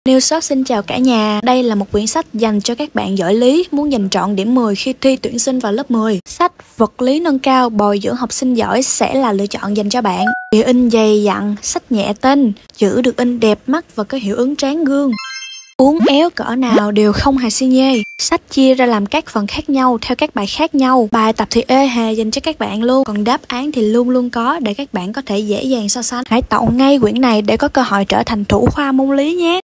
New Shop xin chào cả nhà. Đây là một quyển sách dành cho các bạn giỏi lý, muốn giành trọn điểm 10 khi thi tuyển sinh vào lớp 10. Sách Vật lý nâng cao bồi dưỡng học sinh giỏi sẽ là lựa chọn dành cho bạn. Bìa in dày dặn, sách nhẹ tên, chữ được in đẹp mắt và có hiệu ứng tráng gương. Uốn éo cỡ nào đều không hề xi nhê. Sách chia ra làm các phần khác nhau theo các bài khác nhau. Bài tập thì ê hề dành cho các bạn luôn, còn đáp án thì luôn luôn có để các bạn có thể dễ dàng so sánh. Hãy tậu ngay quyển này để có cơ hội trở thành thủ khoa môn lý nhé.